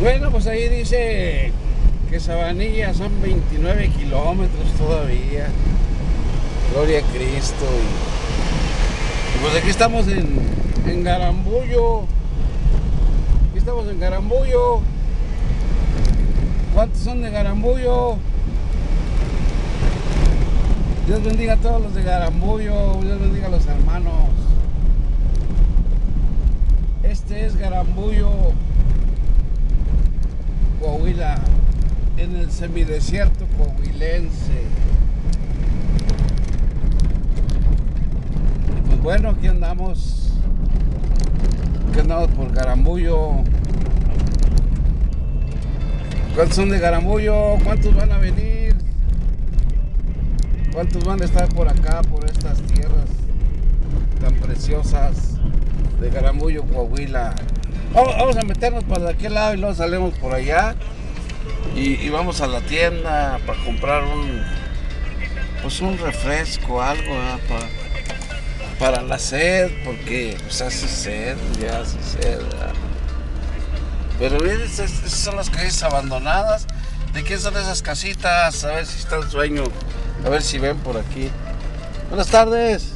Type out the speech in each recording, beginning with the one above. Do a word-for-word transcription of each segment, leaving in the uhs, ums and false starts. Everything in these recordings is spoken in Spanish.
Bueno, pues ahí dice que Sabanilla son veintinueve kilómetros todavía. Gloria a Cristo. Y, y pues aquí estamos en, en Garambullo. Aquí estamos en Garambullo. ¿Cuántos son de Garambullo? Dios bendiga a todos los de Garambullo. Dios bendiga a los hermanos. Este es Garambullo, Coahuila, en el semidesierto coahuilense. Y pues bueno, aquí andamos. Aquí andamos por Garambullo. ¿Cuántos son de Garambullo? ¿Cuántos van a venir? ¿Cuántos van a estar por acá, por estas tierras tan preciosas de Garambullo, Coahuila? Vamos a meternos para aquel lado y luego salimos por allá y, y vamos a la tienda para comprar un pues un refresco, algo, ¿verdad? para, para la sed, porque pues hace sed, ya hace sed, ¿verdad? Pero miren, esas, esas son las calles abandonadas. ¿De quién son esas casitas? A ver si está el sueño, a ver si ven por aquí. Buenas tardes.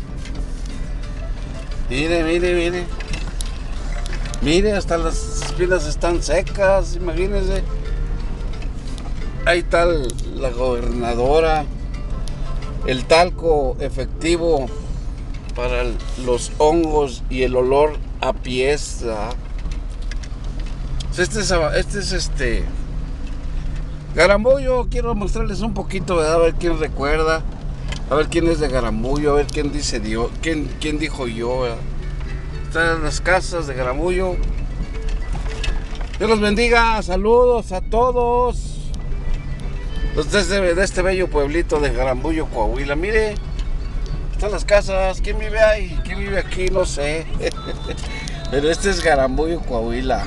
Mire, mire, mire. Mire, hasta las espinas están secas, imagínense. Ahí está la gobernadora. El talco efectivo para el, los hongos y el olor a pies. ¿Verdad? Este es, este es este Garambullo. Quiero mostrarles un poquito, ¿verdad? A ver quién recuerda, a ver quién es de Garambullo, a ver quién dice Dios, quién, quién dijo yo, ¿verdad? Están las casas de Garambullo. Dios los bendiga, saludos a todos los de este, de este bello pueblito de Garambullo, Coahuila. Mire, están las casas. ¿Quién vive ahí? ¿Quién vive aquí? No sé. Pero este es Garambullo, Coahuila.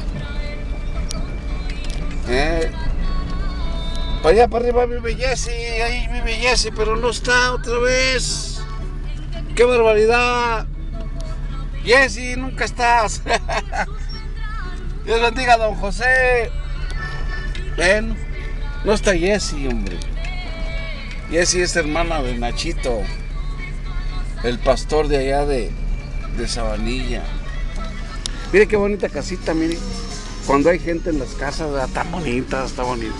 Eh, para allá, para arriba vive Jesse, ahí vive Jesse, pero no está otra vez. ¡Qué barbaridad! Jesse, nunca estás. Dios bendiga a don José. Ven, no está Jesse, hombre. Jesse es hermana de Nachito, el pastor de allá de, de Sabanilla. Mire qué bonita casita, mire. Cuando hay gente en las casas, ¿verdad? Está bonita, está bonito.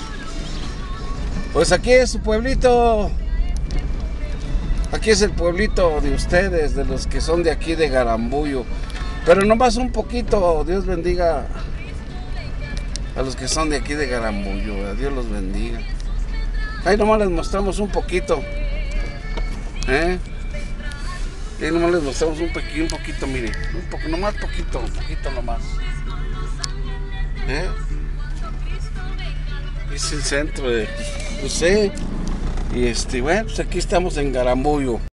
Pues aquí es su pueblito. Aquí es el pueblito de ustedes, de los que son de aquí de Garambullo. Pero nomás un poquito. Dios bendiga a los que son de aquí de Garambullo, ¿verdad? Dios los bendiga. Ahí nomás les mostramos un poquito. ¿Eh? Ahí nomás les mostramos un, pequeño, un poquito, mire. Un poco, nomás poquito, un poquito nomás. ¿Eh? Es el centro de José. Y este, bueno, pues aquí estamos en Garambullo.